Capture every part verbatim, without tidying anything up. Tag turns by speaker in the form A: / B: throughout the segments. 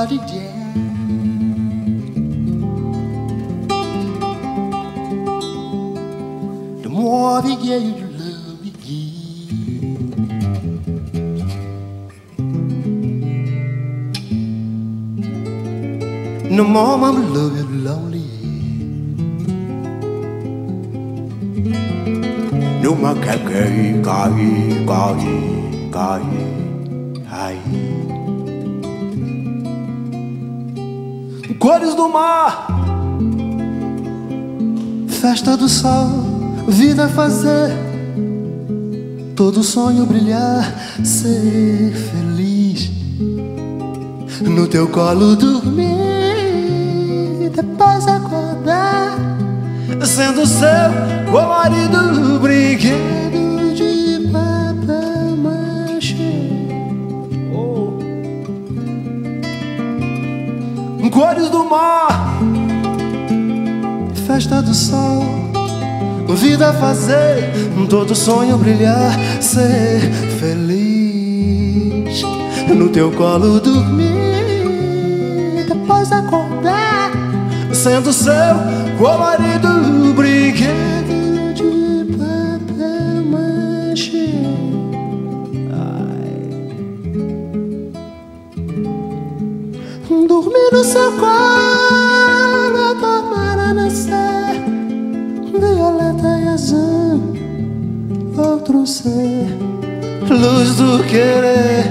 A: more de jazz, the more the yeah you love me give. No more mama love you lonely. No more cai cai cai cai cai ai. Cores do mar, festa do sol, vida fazer, todo sonho brilhar, ser feliz, no teu colo dormir, depois acordar, sendo seu colorido brinquedo de papel machê. Oh. Cores do mar, festa do sol, vida fazer, todo sonho brilhar, ser feliz, no teu colo dormir, depois acordar, sendo seu colorido brinquedo de papel machê. Dormir no seu colo, tomar a nascer, violeta e azul, outro ser, luz do querer,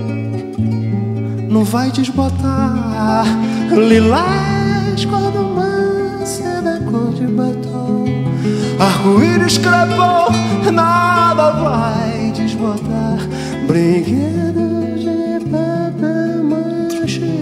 A: não vai desbotar, lilás, cor do mar, seda cor de batom, arco-íris crepom, nada vai desbotar, brinquedo de papel machê.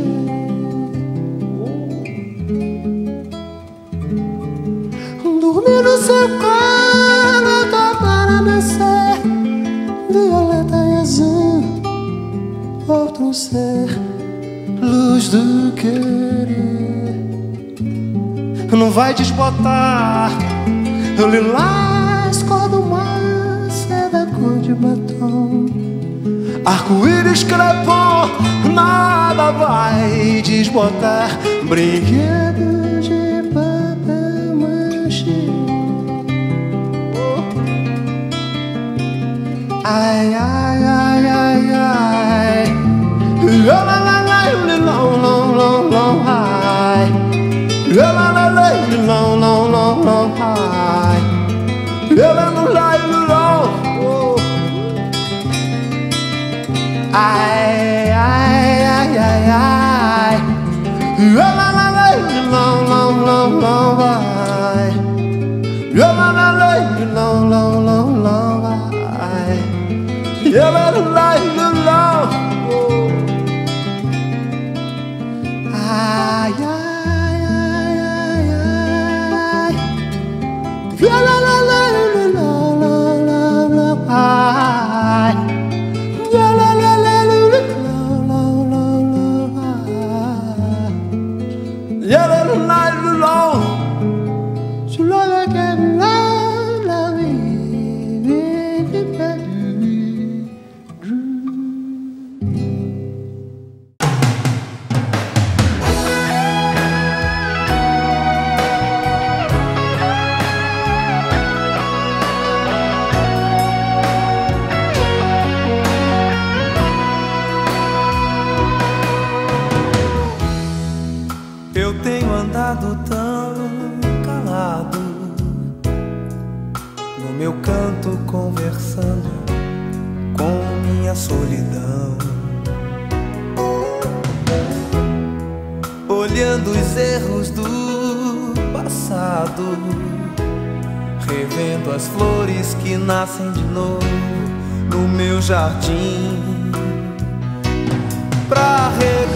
A: Dormir no seu colo, tomar a nascer, violeta e azul, outro ser, luz do querer, não vai desbotar, lilás, cor do mar, seda cor de batom, arco-íris crepom, nada vai desbotar, brinquedo de papel machê. Ai, ai, ai, ai, ai, la la la la, long, long, long, long, ai, la la la la, long, long, long, long, ai, la la la la, long, ai, ai, ai, ai, ai, la la la la, long, long, long, long, ai, la la la la, long, long, long, long, ai. Yeah, la la la la la. Ay, ay, ay, ay, ay. Yeah, la la la la la la la la. Ay. Yeah, la la la la la la la la. Yeah, la la la la la. Je la la la la la la.
B: Eu tenho andado tão calado, no meu canto conversando com minha solidão, olhando os erros do passado, revendo as flores que nascem de novo no meu jardim, pra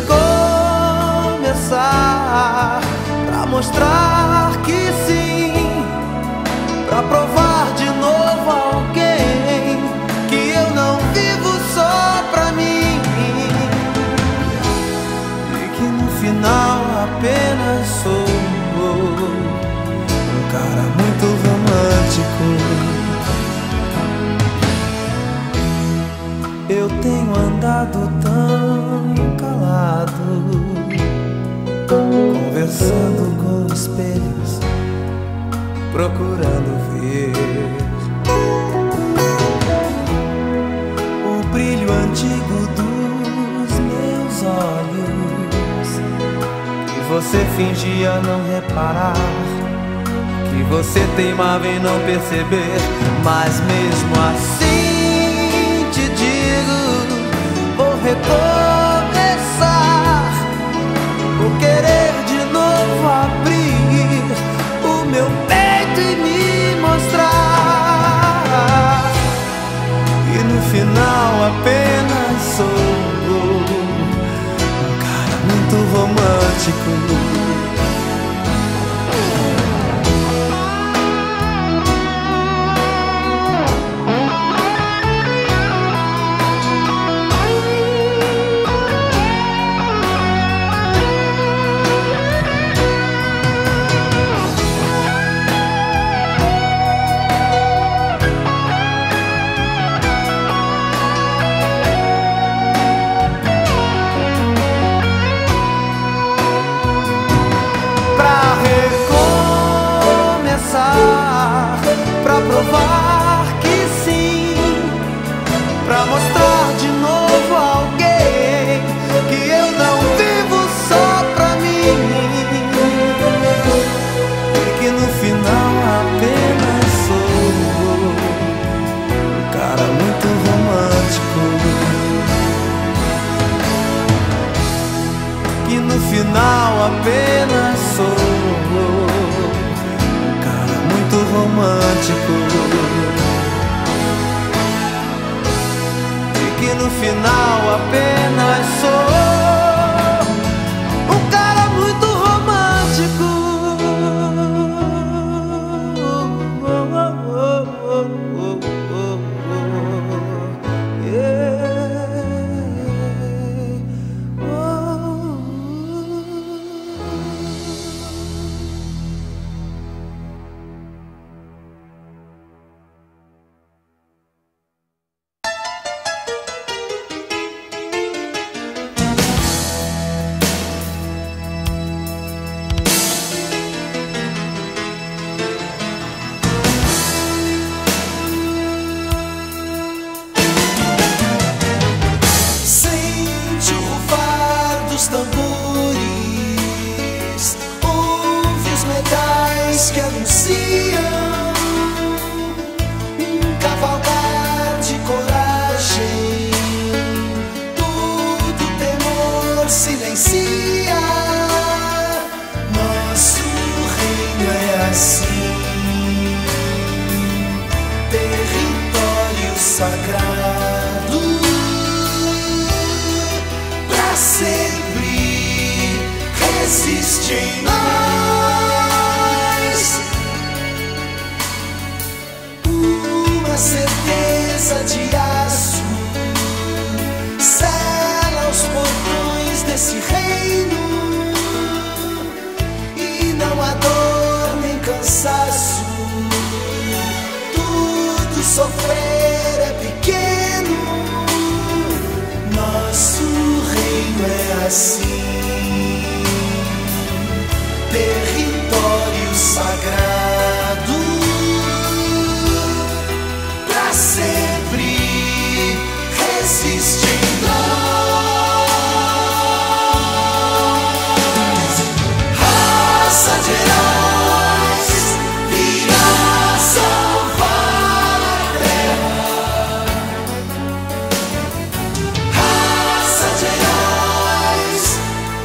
B: recomeçar, pra mostrar que sim, pra provar de novo a alguém que eu não vivo só pra mim, e que no final apenas sou um cara muito romântico. Eu tenho andado tão calado, conversando com espelhos, procurando ver o brilho antigo dos meus olhos, que você fingia não reparar, que você teimava em não perceber. Mas mesmo assim te digo, vou recomeçar, vou querer de novo abrir o meu peito e me mostrar. E no final apenas sou um cara muito romântico. Pra provar que sim, pra mostrar de novo a alguém que eu não vivo só pra mim, e que no final apenas sou um cara muito romântico, que no final apenas sou romântico, e que no final apenas sou um cara muito romântico. Tambores, ouve os metais que anunciam um cavalgar de coragem. Todo temor silencia. Nosso reino é assim, território sagrado, pra sempre existe em nós uma certeza de aço, sela os portões desse reino, e não há dor nem cansaço, tudo sofrer é pequeno. Nosso reino é assim, território sagrado, pra sempre resiste em nós. Raça de heróis virá salvar a terra. Raça de heróis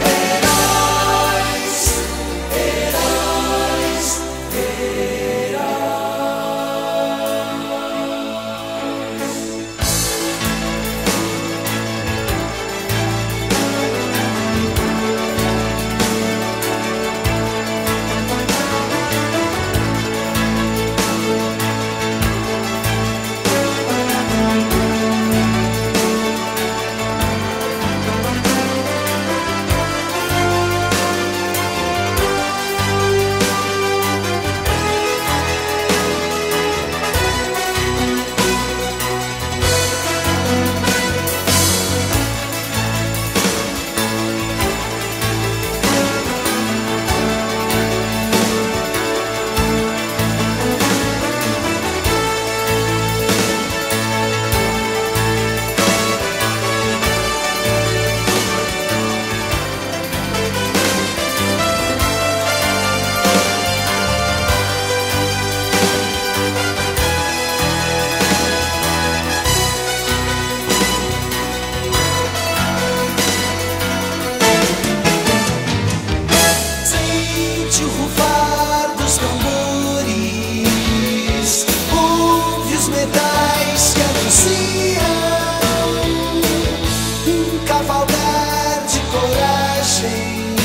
B: os metais que anunciam um cavalgar de coragem.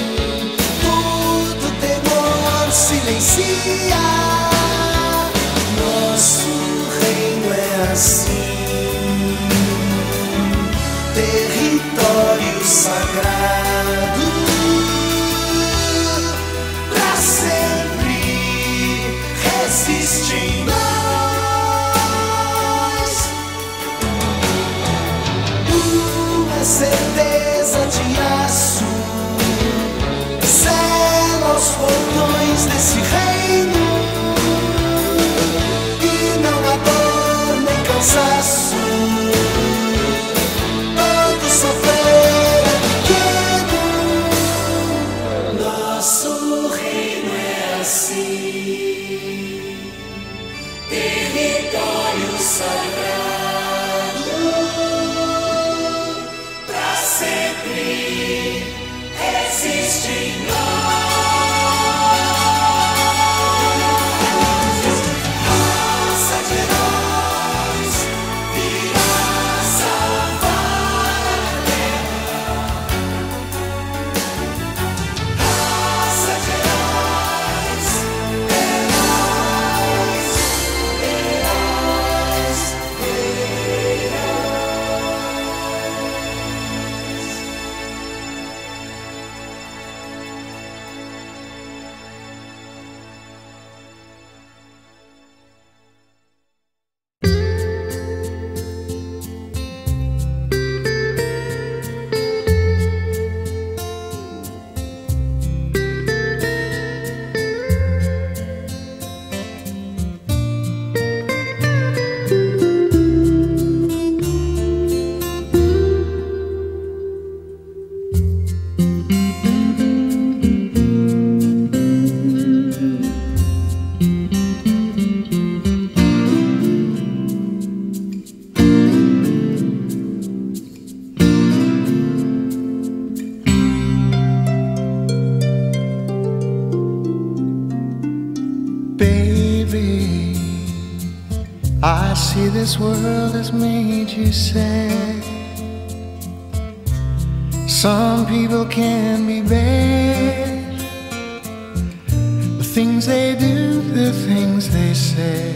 B: Todo temor silencia. Nosso reino é assim, território sagrado, pra sempre resiste em nós. Uma certeza de aço sela os portões desse reino, e não há dor nem cansaço. Todo sofrer é pequeno. Nosso reino é assim, território sagrado, pra sempre resiste em nós. Raça de heróis virá salvar a terra. Raça de heróis, heróis, heróis, heróis.
A: Baby, I see this world has made you sad. Some people can be bad, the things they do, the things they say.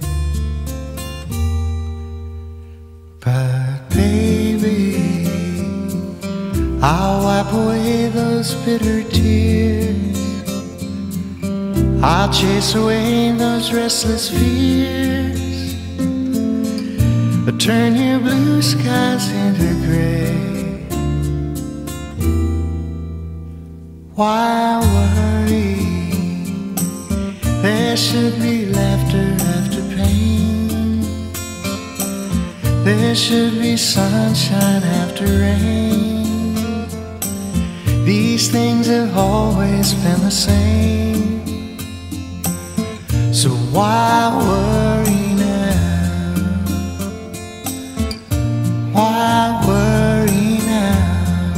A: But baby, I'll wipe away those bitter tears. I'll chase away those restless fears, but turn your blue skies into gray. Why worry? There should be laughter after pain. There should be sunshine after rain. These things have always been the same. So why worry now? Why worry now?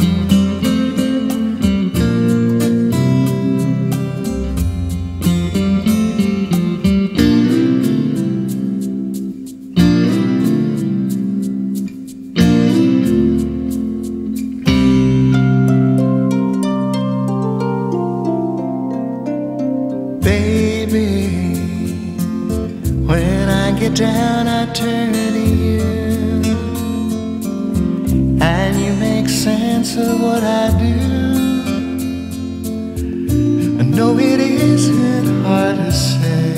A: Baby, when I get down, I turn to you, and you make sense of what I do. I know it isn't hard to say,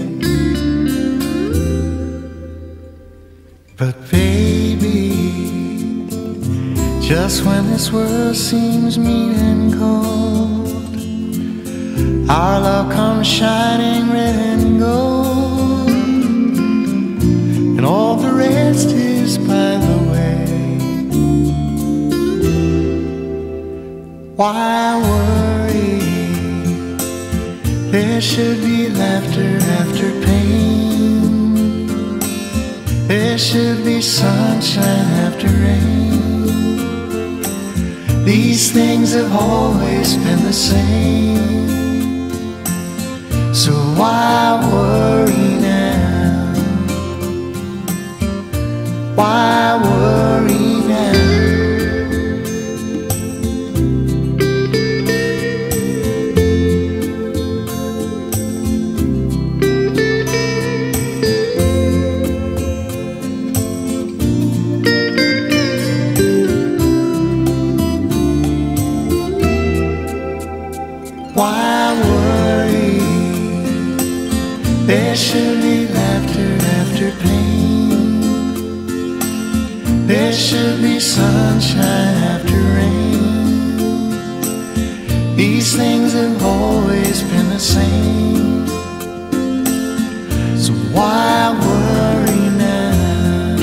A: but baby, just when this world seems mean and cold, our love comes shining red and gold, and all the rest is by the way. Why worry? There should be laughter after pain. There should be sunshine after rain. These things have always been the same. So why worry now? Why worry now? Why worry? There should be laughter after pain. There should be sunshine after rain. These things have always been the same. So why worry now?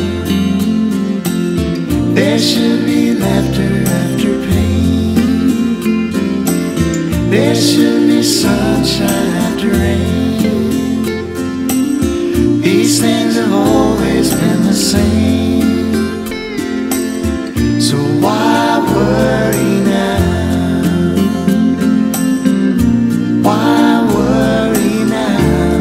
A: There should be laughter after pain. There should be sunshine after rain. These things have always been the same. So why worry now? Why worry now?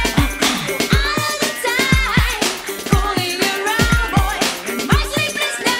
C: Sleepless nights.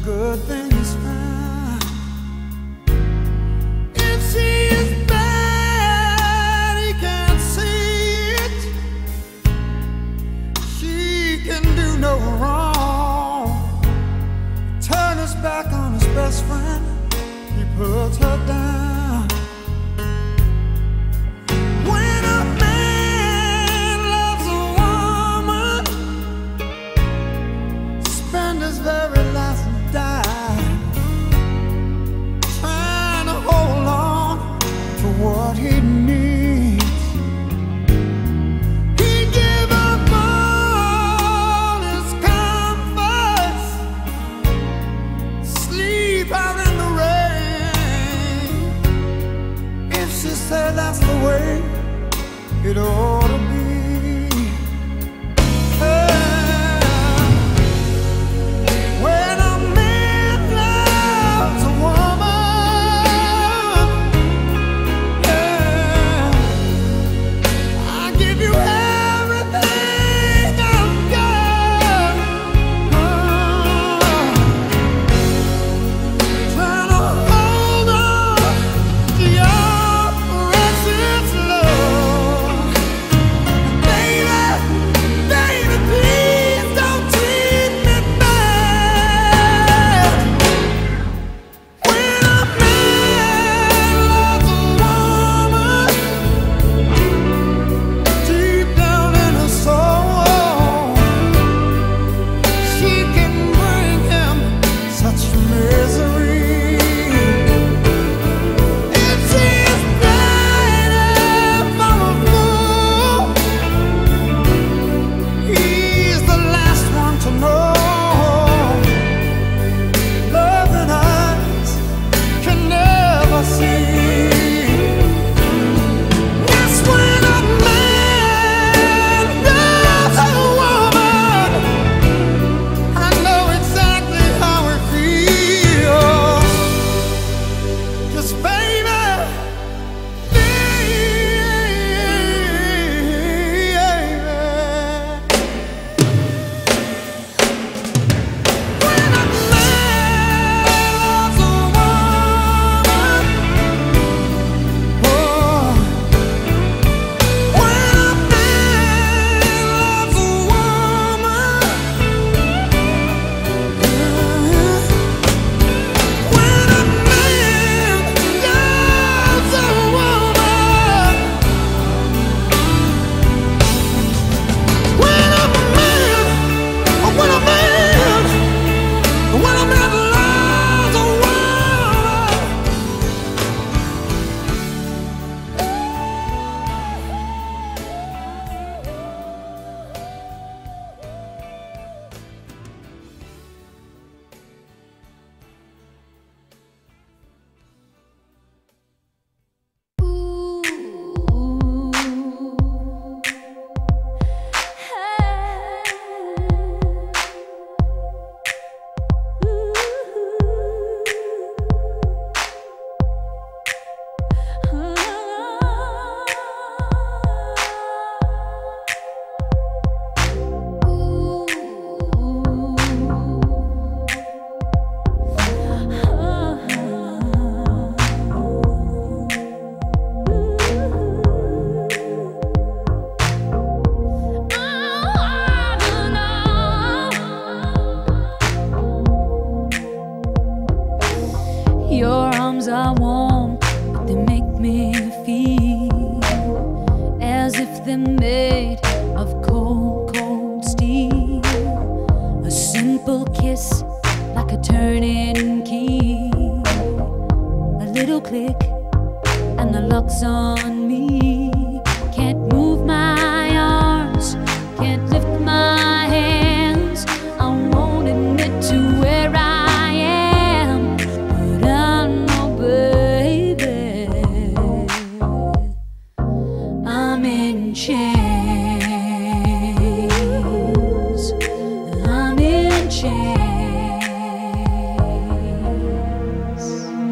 B: good thing is found. If she is bad, he can't see it. She can do no wrong. Turn his back on his best friend, he puts her down. When a man loves a woman, spend his very last dime trying to hold on to what he needs. He give up all his comforts, sleep out in the rain. If she said that's the way it ought to be. When a man loves a woman, yeah, I give you everything I've got. Trying to hold on to your precious love. Baby, baby, please don't treat me bad. When a man loves a woman, deep down in her soul, she can bring him such misery. If she is blinded for a fool, he's the last one to know. Loving eyes can never see. Yes, when a man loves a woman, I know exactly how it feels. 'Cause baby, when a man loves a woman, oh, when a man loves a woman, when a man loves a woman, when a man, when a man, when a man loves a woman. Your arms are warm, but they make me feel as if they're made of cold, cold steel. A simple kiss, like a turning key. A little click, and the lock's on me. Can't move my arms, can't lift my hands. I won't admit to where I am, but I know, baby, I'm in chains. I'm in chains.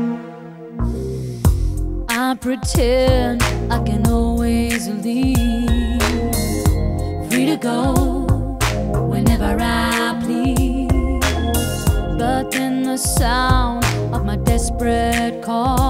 B: I pretend I can always leave, free to go whenever I please. But then the
C: the sound of my desperate call.